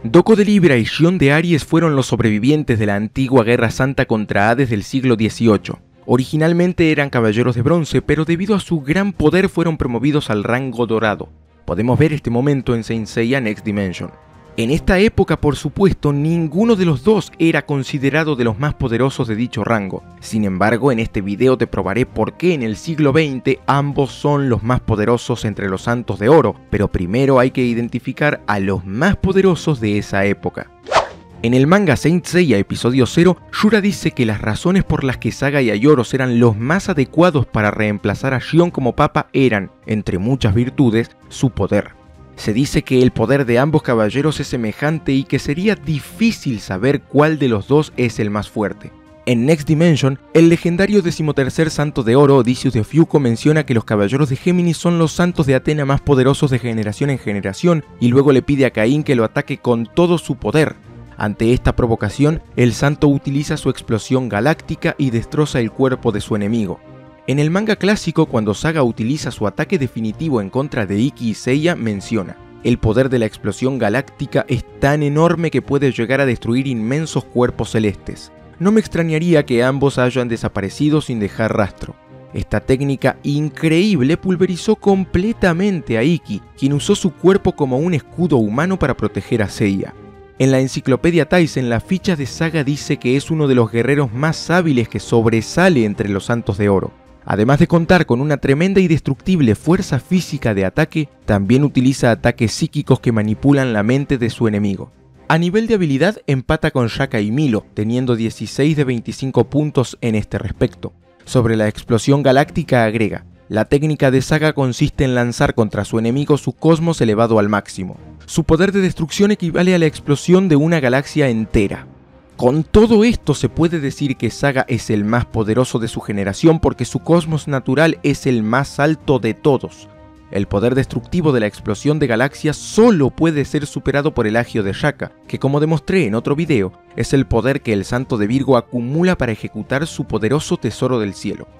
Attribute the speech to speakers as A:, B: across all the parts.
A: Doko de Libra y Shion de Aries fueron los sobrevivientes de la antigua Guerra Santa contra Hades del siglo XVIII. Originalmente eran caballeros de bronce, pero debido a su gran poder fueron promovidos al rango dorado. Podemos ver este momento en Saint Seiya Next Dimension. En esta época, por supuesto, ninguno de los dos era considerado de los más poderosos de dicho rango. Sin embargo, en este video te probaré por qué en el siglo XX ambos son los más poderosos entre los Santos de Oro, pero primero hay que identificar a los más poderosos de esa época. En el manga Saint Seiya Episodio 0, Shura dice que las razones por las que Saga y Aioros eran los más adecuados para reemplazar a Shion como papa eran, entre muchas virtudes, su poder. Se dice que el poder de ambos caballeros es semejante y que sería difícil saber cuál de los dos es el más fuerte. En Next Dimension, el legendario 13º Santo de Oro, Odysseus de Ofiuco, menciona que los caballeros de Géminis son los santos de Atena más poderosos de generación en generación y luego le pide a Caín que lo ataque con todo su poder. Ante esta provocación, el santo utiliza su explosión galáctica y destroza el cuerpo de su enemigo. En el manga clásico, cuando Saga utiliza su ataque definitivo en contra de Ikki y Seiya, menciona: el poder de la explosión galáctica es tan enorme que puede llegar a destruir inmensos cuerpos celestes. No me extrañaría que ambos hayan desaparecido sin dejar rastro. Esta técnica increíble pulverizó completamente a Ikki, quien usó su cuerpo como un escudo humano para proteger a Seiya. En la enciclopedia Taisen, la ficha de Saga dice que es uno de los guerreros más hábiles que sobresale entre los Santos de Oro. Además de contar con una tremenda y destructible fuerza física de ataque, también utiliza ataques psíquicos que manipulan la mente de su enemigo. A nivel de habilidad empata con Shaka y Milo, teniendo 16 de 25 puntos en este respecto. Sobre la explosión galáctica agrega: la técnica de Saga consiste en lanzar contra su enemigo su cosmos elevado al máximo. Su poder de destrucción equivale a la explosión de una galaxia entera. Con todo esto se puede decir que Saga es el más poderoso de su generación porque su cosmos natural es el más alto de todos. El poder destructivo de la explosión de galaxias solo puede ser superado por el agio de Shaka, que como demostré en otro video, es el poder que el Santo de Virgo acumula para ejecutar su poderoso tesoro del cielo.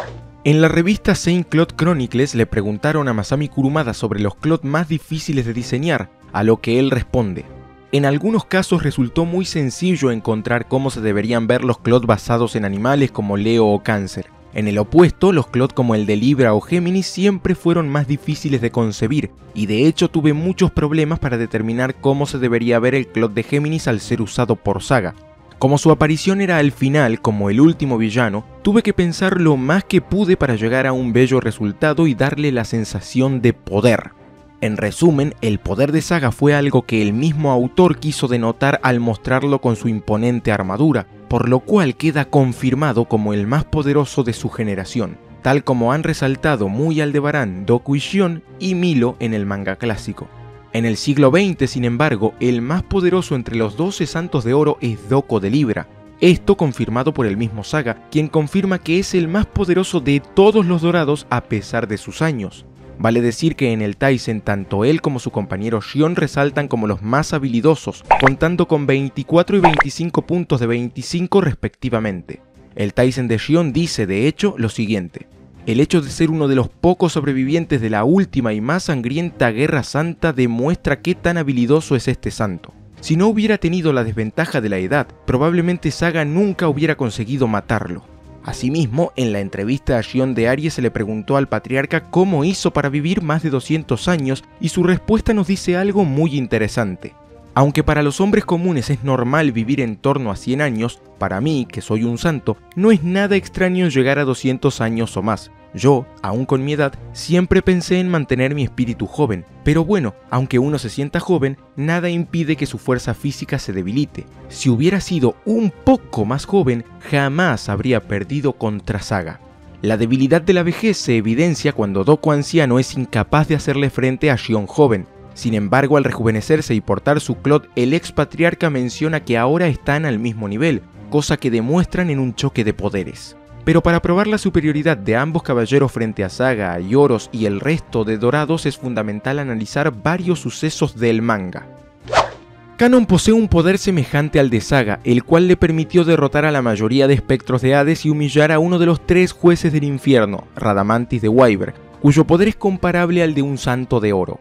A: En la revista Saint Claude Chronicles le preguntaron a Masami Kurumada sobre los Claude más difíciles de diseñar, a lo que él responde: en algunos casos resultó muy sencillo encontrar cómo se deberían ver los Claude basados en animales como Leo o Cáncer. En el opuesto, los Claude como el de Libra o Géminis siempre fueron más difíciles de concebir, y de hecho tuve muchos problemas para determinar cómo se debería ver el Claude de Géminis al ser usado por Saga. Como su aparición era al final como el último villano, tuve que pensar lo más que pude para llegar a un bello resultado y darle la sensación de poder. En resumen, el poder de Saga fue algo que el mismo autor quiso denotar al mostrarlo con su imponente armadura, por lo cual queda confirmado como el más poderoso de su generación, tal como han resaltado muy Aldebarán, Doko y Shion y Milo en el manga clásico. En el siglo XX, sin embargo, el más poderoso entre los 12 Santos de Oro es Doko de Libra. Esto confirmado por el mismo Saga, quien confirma que es el más poderoso de todos los dorados a pesar de sus años. Vale decir que en el Taisen tanto él como su compañero Shion resaltan como los más habilidosos, contando con 24 y 25 puntos de 25 respectivamente. El Taisen de Shion dice de hecho lo siguiente: el hecho de ser uno de los pocos sobrevivientes de la última y más sangrienta Guerra Santa demuestra qué tan habilidoso es este santo. Si no hubiera tenido la desventaja de la edad, probablemente Saga nunca hubiera conseguido matarlo. Asimismo, en la entrevista a Shion de Aries se le preguntó al patriarca cómo hizo para vivir más de 200 años y su respuesta nos dice algo muy interesante. Aunque para los hombres comunes es normal vivir en torno a 100 años, para mí, que soy un santo, no es nada extraño llegar a 200 años o más. Yo, aún con mi edad, siempre pensé en mantener mi espíritu joven, pero bueno, aunque uno se sienta joven, nada impide que su fuerza física se debilite. Si hubiera sido un poco más joven, jamás habría perdido contra Saga. La debilidad de la vejez se evidencia cuando Doko anciano es incapaz de hacerle frente a Shion joven. Sin embargo, al rejuvenecerse y portar su Claude, el ex patriarca menciona que ahora están al mismo nivel, cosa que demuestran en un choque de poderes. Pero para probar la superioridad de ambos caballeros frente a Saga, Aioros y el resto de dorados es fundamental analizar varios sucesos del manga. Kanon posee un poder semejante al de Saga, el cual le permitió derrotar a la mayoría de espectros de Hades y humillar a uno de los 3 jueces del infierno, Radamantis de Wyvern, cuyo poder es comparable al de un Santo de Oro.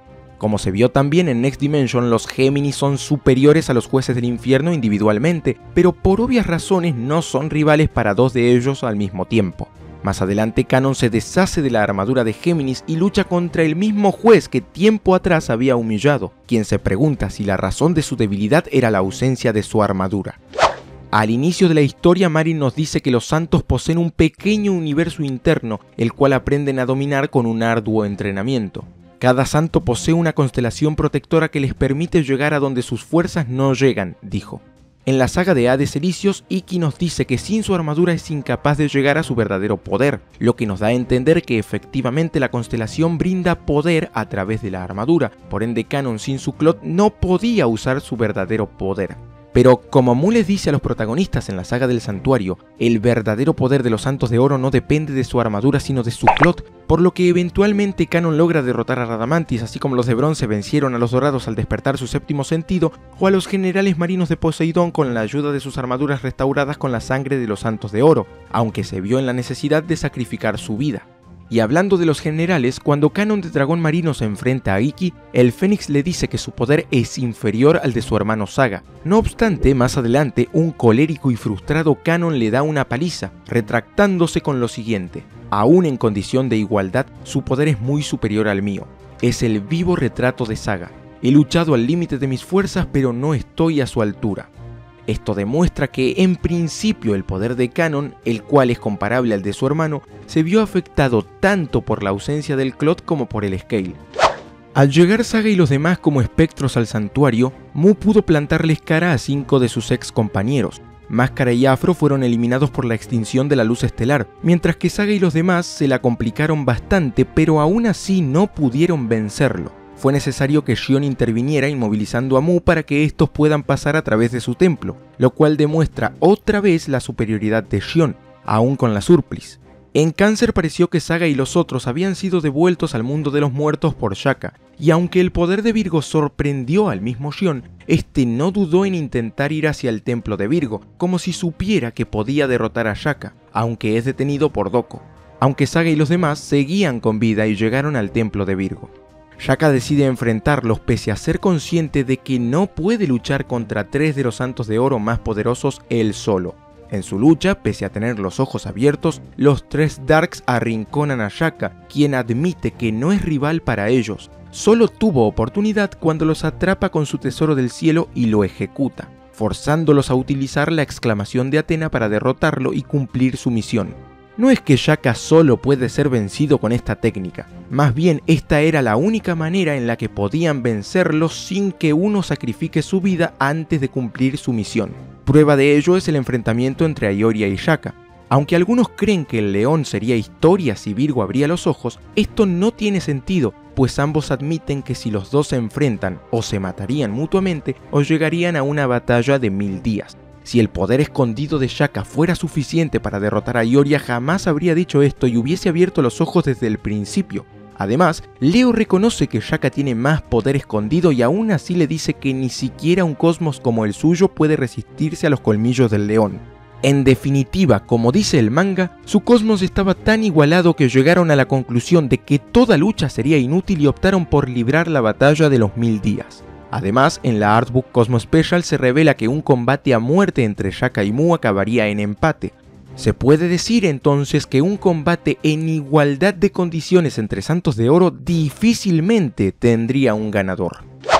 A: Como se vio también en Next Dimension, los Géminis son superiores a los jueces del infierno individualmente, pero por obvias razones no son rivales para dos de ellos al mismo tiempo. Más adelante, Kanon se deshace de la armadura de Géminis y lucha contra el mismo juez que tiempo atrás había humillado, quien se pregunta si la razón de su debilidad era la ausencia de su armadura. Al inicio de la historia, Marin nos dice que los santos poseen un pequeño universo interno, el cual aprenden a dominar con un arduo entrenamiento. Cada santo posee una constelación protectora que les permite llegar a donde sus fuerzas no llegan, dijo. En la saga de Hades Elysios, Ikki nos dice que sin su armadura es incapaz de llegar a su verdadero poder, lo que nos da a entender que efectivamente la constelación brinda poder a través de la armadura, por ende Kanon sin su clot no podía usar su verdadero poder. Pero como Mu les dice a los protagonistas en la saga del santuario, el verdadero poder de los Santos de Oro no depende de su armadura sino de su clot, por lo que eventualmente Kanon logra derrotar a Radamantis, así como los de bronce vencieron a los dorados al despertar su séptimo sentido, o a los generales marinos de Poseidón con la ayuda de sus armaduras restauradas con la sangre de los Santos de Oro, aunque se vio en la necesidad de sacrificar su vida. Y hablando de los generales, cuando Kanon de Dragón Marino se enfrenta a Ikki, el Fénix le dice que su poder es inferior al de su hermano Saga. No obstante, más adelante, un colérico y frustrado Kanon le da una paliza, retractándose con lo siguiente: aún en condición de igualdad, su poder es muy superior al mío. Es el vivo retrato de Saga. He luchado al límite de mis fuerzas, pero no estoy a su altura. Esto demuestra que, en principio, el poder de Kanon, el cual es comparable al de su hermano, se vio afectado tanto por la ausencia del clot como por el scale. Al llegar Saga y los demás como espectros al santuario, Mu pudo plantarles cara a 5 de sus ex compañeros. Máscara y Afro fueron eliminados por la extinción de la luz estelar, mientras que Saga y los demás se la complicaron bastante, pero aún así no pudieron vencerlo. Fue necesario que Xion interviniera inmovilizando a Mu para que estos puedan pasar a través de su templo, lo cual demuestra otra vez la superioridad de Xion, aún con la Surplis. En Cáncer pareció que Saga y los otros habían sido devueltos al mundo de los muertos por Shaka, y aunque el poder de Virgo sorprendió al mismo Xion, este no dudó en intentar ir hacia el templo de Virgo, como si supiera que podía derrotar a Shaka, aunque es detenido por Doko. Aunque Saga y los demás seguían con vida y llegaron al templo de Virgo. Shaka decide enfrentarlos pese a ser consciente de que no puede luchar contra 3 de los Santos de Oro más poderosos él solo. En su lucha, pese a tener los ojos abiertos, los 3 Darks arrinconan a Shaka, quien admite que no es rival para ellos. Solo tuvo oportunidad cuando los atrapa con su tesoro del cielo y lo ejecuta, forzándolos a utilizar la exclamación de Atena para derrotarlo y cumplir su misión. No es que Shaka solo puede ser vencido con esta técnica, más bien esta era la única manera en la que podían vencerlo sin que uno sacrifique su vida antes de cumplir su misión. Prueba de ello es el enfrentamiento entre Aioria y Shaka. Aunque algunos creen que el león sería historia si Virgo abría los ojos, esto no tiene sentido, pues ambos admiten que si los dos se enfrentan o se matarían mutuamente o llegarían a una batalla de 1000 días. Si el poder escondido de Shaka fuera suficiente para derrotar a Aioria, jamás habría dicho esto y hubiese abierto los ojos desde el principio. Además, Leo reconoce que Shaka tiene más poder escondido y aún así le dice que ni siquiera un cosmos como el suyo puede resistirse a los colmillos del león. En definitiva, como dice el manga, su cosmos estaba tan igualado que llegaron a la conclusión de que toda lucha sería inútil y optaron por librar la batalla de los 1000 días. Además, en la Artbook Cosmo Special se revela que un combate a muerte entre Shaka y Mu acabaría en empate. Se puede decir entonces que un combate en igualdad de condiciones entre Santos de Oro difícilmente tendría un ganador.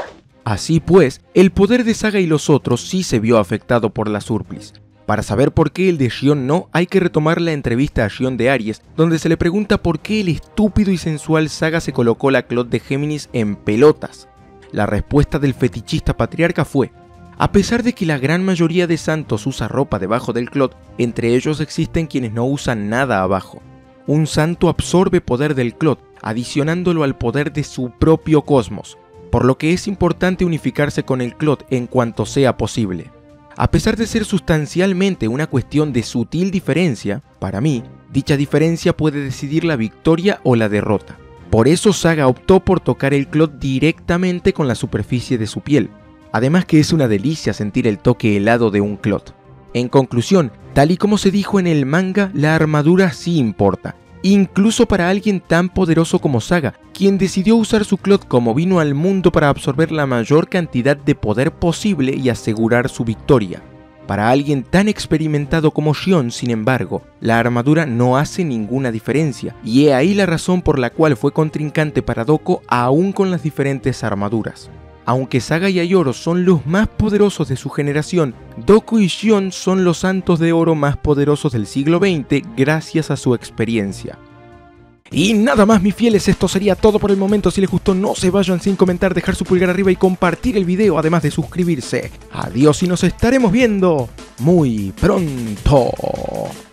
A: Así pues, el poder de Saga y los otros sí se vio afectado por la Surplis. Para saber por qué el de Xion no, hay que retomar la entrevista a Xion de Aries, donde se le pregunta por qué el estúpido y sensual Saga se colocó la clot de Géminis en pelotas. La respuesta del fetichista patriarca fue: a pesar de que la gran mayoría de santos usa ropa debajo del clot, entre ellos existen quienes no usan nada abajo. Un santo absorbe poder del clot, adicionándolo al poder de su propio cosmos, por lo que es importante unificarse con el clot en cuanto sea posible. A pesar de ser sustancialmente una cuestión de sutil diferencia, para mí, dicha diferencia puede decidir la victoria o la derrota. Por eso Saga optó por tocar el clot directamente con la superficie de su piel. Además que es una delicia sentir el toque helado de un clot. En conclusión, tal y como se dijo en el manga, la armadura sí importa. incluso para alguien tan poderoso como Saga, quien decidió usar su Clot como vino al mundo para absorber la mayor cantidad de poder posible y asegurar su victoria. Para alguien tan experimentado como Xion, sin embargo, la armadura no hace ninguna diferencia, y he ahí la razón por la cual fue contrincante para Doko aún con las diferentes armaduras. Aunque Saga y Ayoro son los más poderosos de su generación, Doko y Xion son los Santos de Oro más poderosos del siglo XX gracias a su experiencia. Y nada más, mis fieles, esto sería todo por el momento. Si les gustó, no se vayan sin comentar, dejar su pulgar arriba y compartir el video, además de suscribirse. Adiós y nos estaremos viendo muy pronto.